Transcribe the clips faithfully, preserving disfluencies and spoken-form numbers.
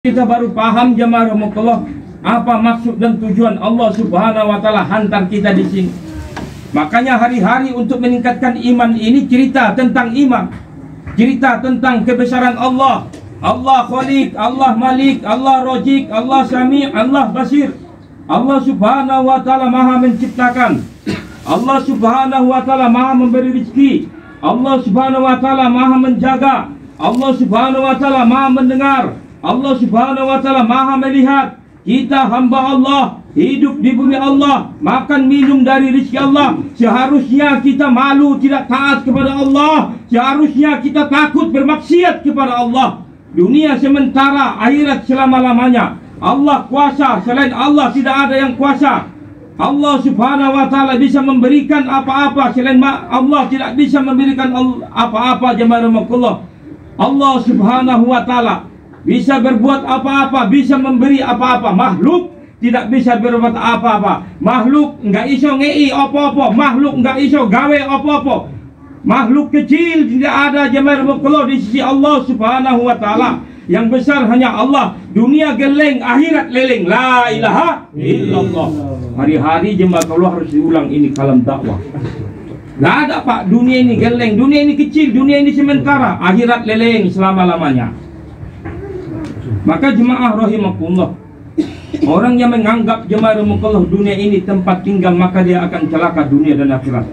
Kita baru paham jemaah rahmatullah apa maksud dan tujuan Allah Subhanahu wa taala hantar kita di sini. Makanya hari-hari untuk meningkatkan iman ini cerita tentang iman. Cerita tentang kebesaran Allah. Allah Khaliq, Allah Malik, Allah Razik, Allah Sami', Allah Basir. Allah Subhanahu wa taala Maha menciptakan. Allah Subhanahu wa taala Maha memberi rezeki. Allah Subhanahu wa taala Maha menjaga. Allah Subhanahu wa taala Maha mendengar. Allah Subhanahu wa taala Maha melihat. Kita hamba Allah, hidup di bumi Allah, makan minum dari rezeki Allah. Seharusnya kita malu tidak taat kepada Allah. Seharusnya kita takut bermaksiat kepada Allah. Dunia sementara, akhirat selama-lamanya. Allah kuasa, selain Allah tidak ada yang kuasa. Allah Subhanahu wa taala bisa memberikan apa-apa, selain Allah tidak bisa memberikan apa-apa. Jemaah rahmatullah, Allah Subhanahu wa taala bisa berbuat apa-apa, bisa memberi apa-apa. Makhluk tidak bisa berbuat apa-apa. Makhluk enggak iso ngei apa-apa. Makhluk enggak iso gawe apa-apa. Makhluk kecil tidak ada jemaah rahmatullah di sisi Allah Subhanahu wa taala. Yang besar hanya Allah. Dunia geleng, akhirat leleng. La ilaha illallah. Hari-hari jemaah Allah harus diulang ini kalam dakwah. Enggak ada Pak, dunia ini geleng, dunia ini kecil, dunia ini sementara, akhirat leleng selama-lamanya. Maka jemaah rahimakumullah, orang yang menganggap jemaah rahimakumullah dunia ini tempat tinggal, maka dia akan celaka dunia dan akhirat.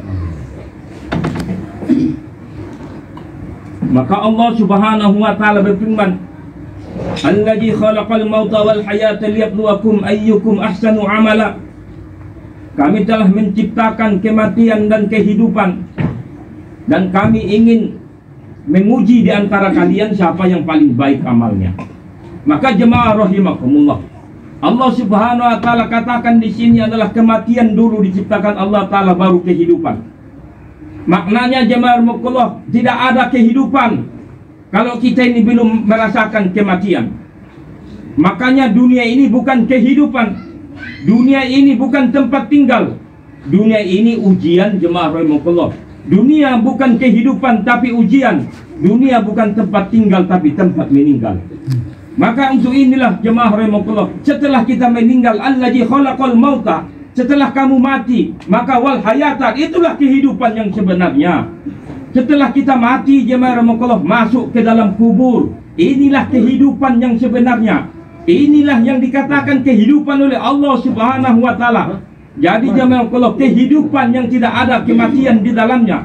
Maka Allah Subhanahu wa taala berfirman, "Allazi khalaqal mauta wal hayata liyabluwakum ayyukum ahsanu amala." Kami telah menciptakan kematian dan kehidupan, dan kami ingin menguji di antara kalian siapa yang paling baik amalnya. Maka jemaah rahimakumullah, Allah Subhanahu wa taala katakan di sini adalah kematian dulu diciptakan Allah taala, baru kehidupan. Maknanya jemaah rahimakumullah, tidak ada kehidupan kalau kita ini belum merasakan kematian. Makanya dunia ini bukan kehidupan. Dunia ini bukan tempat tinggal. Dunia ini ujian jemaah rahimakumullah. Dunia bukan kehidupan tapi ujian. Dunia bukan tempat tinggal tapi tempat meninggal. Maka untuk inilah jemaah rahimakumullah, setelah kita meninggal, allazi khalaqal mauta, setelah kamu mati, maka wal hayata, itulah kehidupan yang sebenarnya. Setelah kita mati jemaah rahimakumullah, masuk ke dalam kubur, inilah kehidupan yang sebenarnya. Inilah yang dikatakan kehidupan oleh Allah Subhanahu wa taala. Jadi jemaah rahimakumullah, kehidupan yang tidak ada kematian di dalamnya.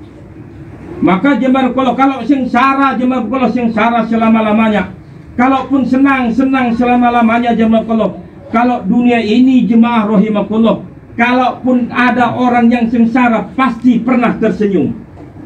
Maka jemaah rahimakumullah, kalau sengsara jemaah rahimakumullah, sengsara selama-lamanya. Kalaupun senang, senang selama-lamanya jemaah rahimakumullah. Kalau dunia ini jemaah rahimakumullah, kalaupun ada orang yang sengsara, pasti pernah tersenyum.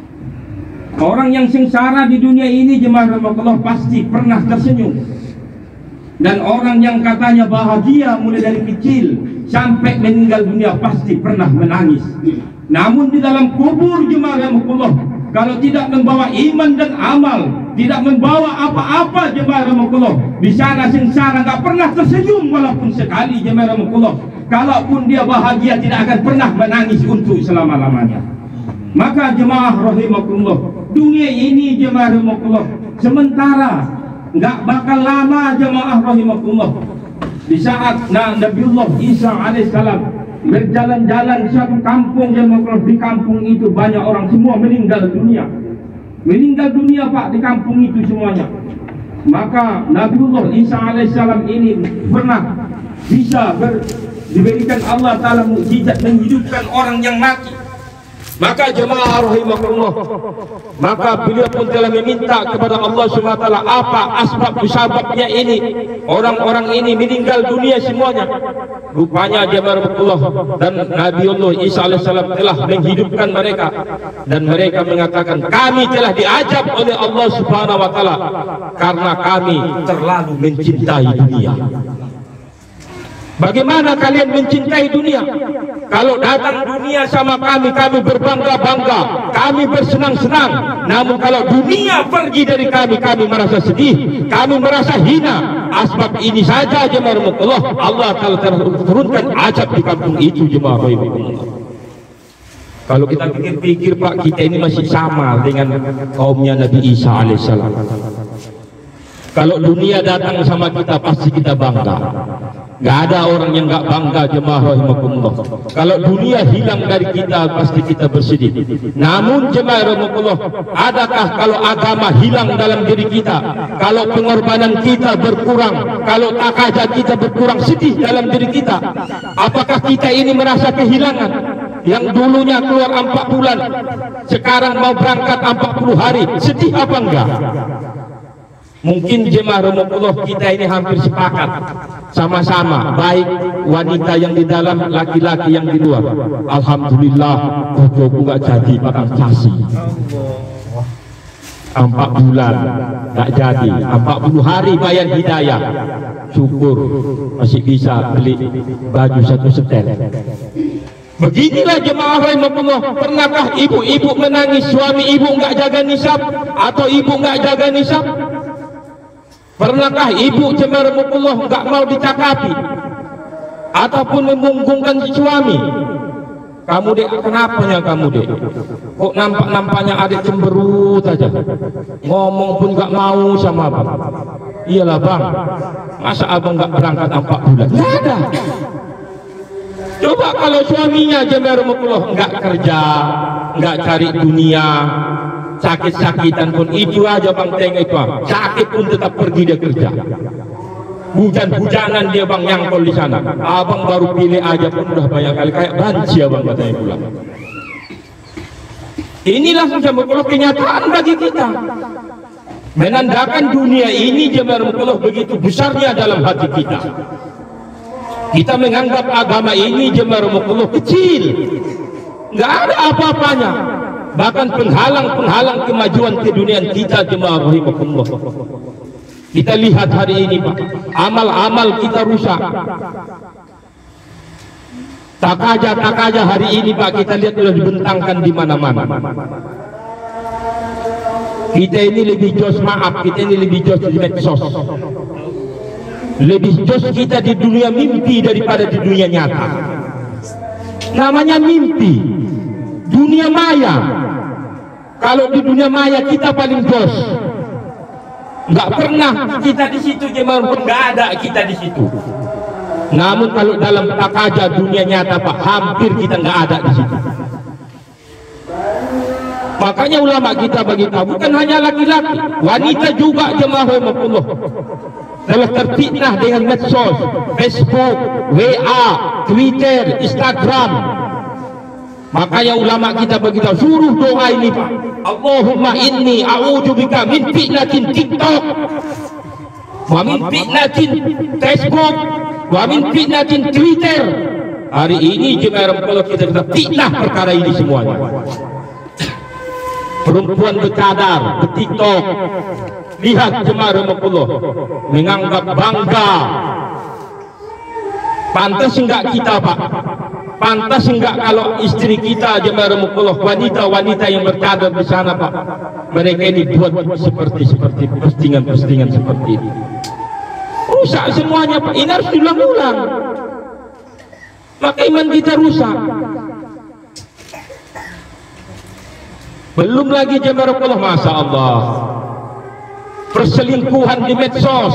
Orang yang sengsara di dunia ini jemaah rahimakumullah pasti pernah tersenyum. Dan orang yang katanya bahagia mulai dari kecil sampai meninggal dunia pasti pernah menangis. Namun di dalam kubur jemaah rahimakumullah, kalau tidak membawa iman dan amal, tidak membawa apa-apa jemaah rahimakumullah, di sana sengsara, nggak pernah tersenyum walaupun sekali jemaah rahimakumullah. Kalaupun dia bahagia, tidak akan pernah menangis untuk selama-lamanya. Maka jemaah rahimakumullah, dunia ini jemaah rahimakumullah sementara, nggak bakal lama jemaah rahimakumullah. Di saat nah, Nabiullah Isa alaihissalam berjalan-jalan di satu kampung jemaah, di kampung itu banyak orang, semua meninggal dunia. Meninggal dunia Pak di kampung itu semuanya. Maka Nabiullah Isa alaihissalam ini pernah bisa ber, diberikan Allah taala mukjizat menghidupkan orang yang mati. Maka jemaah rahimakumullah, maka beliau pun telah meminta kepada Allah Subhanahu wa taala, apa asbab musababnya ini orang-orang ini meninggal dunia semuanya. Rupanya jemaah rahimakumullah, dan Nabiullah Isa alaihissalam telah menghidupkan mereka, dan mereka mengatakan, kami telah diajab oleh Allah Subhanahu wa taala karena kami terlalu mencintai dunia. Bagaimana kalian mencintai dunia? Kalau datang dunia sama kami, kami berbangga-bangga, kami bersenang-senang. Namun kalau dunia pergi dari kami, kami merasa sedih, kami merasa hina. Asbab ini saja jemaah rahimakumullah, Allah telah turunkan azab di kampung itu jemaah rahimakumullah. Kalau kita pikir-pikir Pak, kita ini masih sama dengan kaumnya Nabi Isa alaihissalam. Kalau dunia datang sama kita pasti kita bangga. Gak ada orang yang gak bangga, jemaah rahimakumullah. Kalau dunia hilang dari kita pasti kita bersedih. Namun jemaah rahimakumullah, adakah kalau agama hilang dalam diri kita, kalau pengorbanan kita berkurang, kalau takaja kita berkurang, sedih dalam diri kita? Apakah kita ini merasa kehilangan? Yang dulunya keluar empat bulan, sekarang mau berangkat empat puluh hari, sedih apa enggak? Mungkin jemaah rahimakumullah kita ini hampir sepakat sama-sama, baik wanita yang di dalam, laki-laki yang di luar. Alhamdulillah, bojoku nggak jadi bakal kasih. Empat bulan nggak jadi, empat puluh hari bayar hidayah. Syukur masih bisa beli baju satu setel. Beginilah jemaah rahimakumullah. Pernahkah ibu-ibu menangis suami ibu nggak jaga nisab atau ibu nggak jaga nisab? Pernahkah ibu jemaah rahimakumullah nggak mau dicakapi ataupun memunggungkan si suami? Kamu dek, kenapanya kamu dek? Kok nampak-nampaknya adik cemberut aja, ngomong pun nggak mau sama abang. Iyalah bang, masa abang nggak berangkat empat bulan? Nggak ada. Coba kalau suaminya jemaah rahimakumullah nggak kerja, nggak cari dunia, sakit-sakitan pun itu aja bang, tengok itu bang, sakit pun tetap pergi dia kerja. Hujan-hujanan dia bang nyangkol di sana, abang baru pilih aja pun udah banyak kali kayak banci abang katanya pulang. Inilah jemaah kenyataan bagi kita, menandakan dunia ini jemaah rahimakumullah begitu besarnya dalam hati kita. Kita menganggap agama ini jemaah rahimakumullah kecil, nggak ada apa-apanya, bahkan penghalang-penghalang kemajuan keduniaan kita jemaah rahimakumullah. Kita lihat hari ini Pak, amal-amal kita rusak. Takaja-takaja hari ini Pak, kita lihat sudah dibentangkan di mana-mana. Kita ini lebih jos, maaf, kita ini lebih jos di medsos. Lebih jos kita di dunia mimpi daripada di dunia nyata. Namanya mimpi, dunia maya. Kalau di dunia maya kita paling jos. Nggak pernah kita di situ jemaah, nggak ada kita di situ. Namun kalau dalam takaja dunia nyata Pak, hampir kita nggak ada di situ. Makanya ulama kita bagi tahu, bukan hanya laki-laki, wanita juga jemaah rahimakumullah telah terfitnah dengan medsos, Facebook, W A, Twitter, Instagram. Makanya ulama kita bagi tahu, suruh doa ini Pak, Allahumma inni a'udzubika min fitnatin TikTok, wa min fitnatin Facebook, wa min fitnatin Twitter. Hari ini jemaah rahimakumullah kita kita fitnah perkara ini semuanya. Perempuan bercadar, bertiktok, lihat jemaah rahimakumullah, menganggap bangga. Pantas enggak kita Pak? Pantas enggak kalau istri kita jemaah rahimakumullah, wanita-wanita yang bercadar di sana Pak, mereka ini buat seperti seperti postingan-postingan seperti ini. Rusak semuanya Pak, ini harus diulang-ulang. Maka iman kita rusak. Belum lagi jemaah rahimakumullah, masya Allah, perselingkuhan di medsos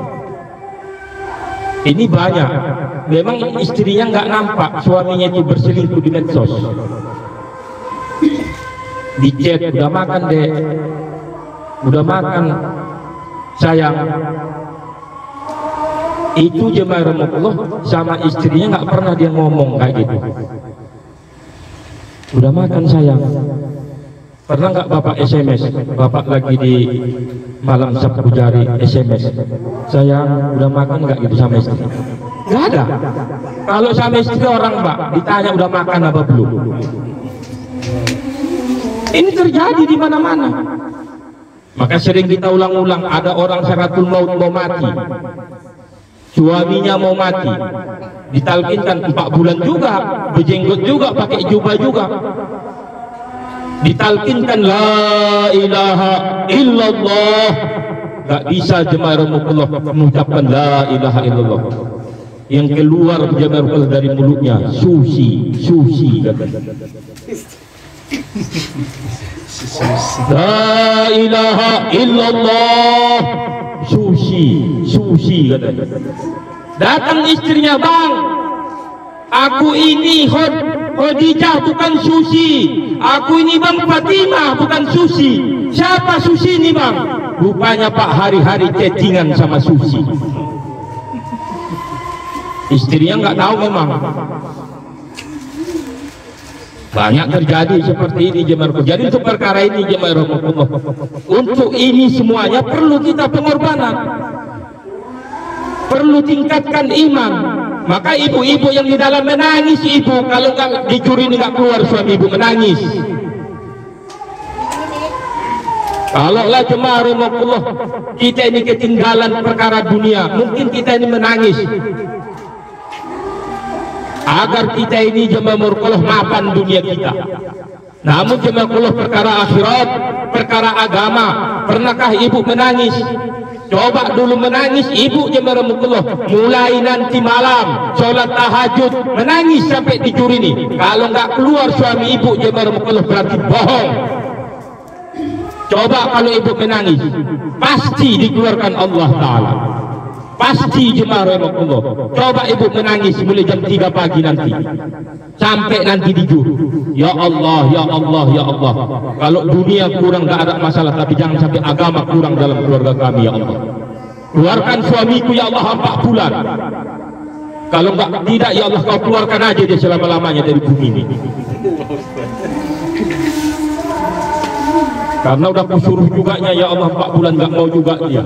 ini banyak. Memang istrinya nggak nampak suaminya itu berselingkuh di medsos. Di chat, udah makan deh, udah makan sayang. Itu jemaah rahimakumullah, sama istrinya nggak pernah dia ngomong kayak gitu. Udah makan sayang. Pernah nggak Bapak S M S, Bapak lagi di malam Sabtu Jari S M S, sayang udah makan nggak gitu sama istri? Nggak ada. Kalau sama istri orang Pak ditanya udah makan apa belum. Ini terjadi di mana-mana. Maka sering kita ulang-ulang, ada orang sakaratul maut mau mati, suaminya mau mati, ditalkinkan empat bulan juga, berjenggot juga, pakai jubah juga, ditalkinkan la ilaha illallah, gak bisa jemaah rahimakumullah mengucapkan la ilaha illallah. Yang keluar jemaah rahimakumullah dari mulutnya susi, susi. La ilaha illallah. Susi, susi katanya. Datang istrinya, bang, aku ini Khod Khadijah bukan Susi. Aku ini bang Fatimah bukan Susi. Siapa Susi ini bang? Rupanya pak hari-hari chattingan sama Susi. Istrinya nggak tahu memang. Banyak terjadi seperti ini jemaah. Jadi untuk perkara ini jemaah rahmatullah, untuk ini semuanya perlu kita pengorbanan, perlu tingkatkan iman. Maka ibu-ibu yang di dalam menangis, ibu kalau nggak dicuri nggak keluar suami ibu menangis. Kalaulah jemaah rahmatullah kita ini ketinggalan perkara dunia, mungkin kita ini menangis. Agar kita ini jemaah murkulah mapan dunia kita. Namun jemaah murkulah perkara akhirat, perkara agama. Pernahkah ibu menangis? Coba dulu menangis ibu jemaah murkulah. Mulai nanti malam sholat tahajud menangis sampai dicuri nih. Kalau nggak keluar suami ibu jemaah murkulah berarti bohong. Coba kalau ibu menangis, pasti dikeluarkan Allah Ta'ala. Pasti jemaah rahmatullah. Coba ibu menangis mulai jam tiga pagi nanti sampai nanti dijur. Ya Allah, ya Allah, ya Allah. Kalau dunia kurang gak ada masalah, tapi jangan sampai agama kurang dalam keluarga kami ya Allah. Keluarkan suamiku ya Allah empat bulan. Kalau enggak tidak ya Allah kau keluarkan aja dia selama-lamanya dari bumi ini. Karena udah kusuruh juga ya Allah empat bulan gak mau juga dia.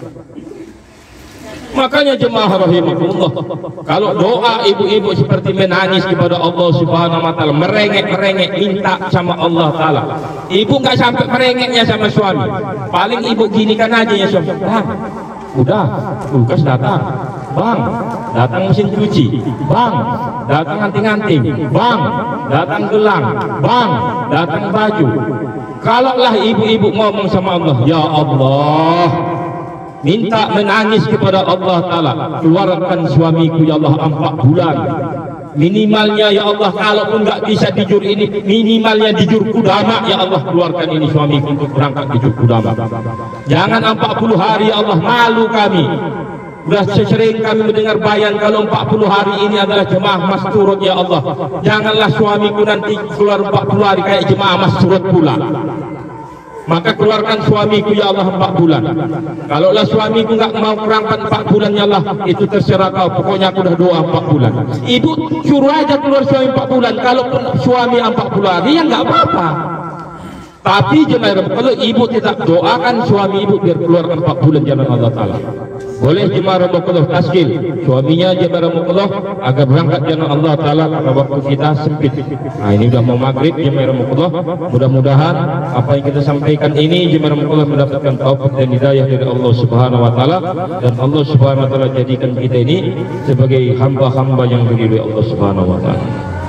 Makanya jemaah rahimahullah, kalau doa ibu-ibu seperti menangis kepada Allah Subhanahu wa taala, merengek-merengek minta sama Allah taala. Ibu nggak sampai merengeknya sama suami. Paling ibu ginikan aja ya suami. Bang, udah, kulkas datang. Bang, datang mesin cuci. Bang, datang anting-anting. Bang, datang gelang. Bang, datang baju. Kalaulah ibu-ibu ngomong sama Allah, ya Allah, minta menangis kepada Allah Ta'ala, keluarkan suamiku ya Allah empat bulan minimalnya ya Allah. Kalaupun nggak bisa dijur ini, minimalnya dijur kudama ya Allah, keluarkan ini suamiku untuk berangkat dijur kudama. Jangan empat puluh hari ya Allah, malu kami. Sudah sesering kami mendengar bayan kalau empat puluh hari ini adalah jemaah masturut ya Allah. Janganlah suamiku nanti keluar empat puluh hari kayak jemaah masturut pula. Maka keluarkan suamiku ya Allah empat bulan. Kalaulah suamiku nggak mau berangkat empat bulan ya Allah, itu terserah kau. Pokoknya aku udah doa empat bulan. Ibu suruh aja keluar suami empat bulan. Kalaupun suami empat puluh hari ya nggak apa-apa. Tapi jemaah kalau ibu tidak doakan suami ibu biar keluarkan empat bulan jalan Allah Ta'ala. Boleh jemaah Rasulullah taskil suaminya jemaah Rasulullah agar berangkat jalan Allah Ta'ala karena waktu kita sempit. Nah ini udah mau maghrib jemaah Rasulullah. Mudah-mudahan apa yang kita sampaikan ini jemaah Rasulullah mendapatkan taufik dan hidayah dari Allah Subhanahu Wa Ta'ala, dan Allah Subhanahu Wa Ta'ala jadikan kita ini sebagai hamba-hamba yang diridhoi Allah Subhanahu Wa Ta'ala.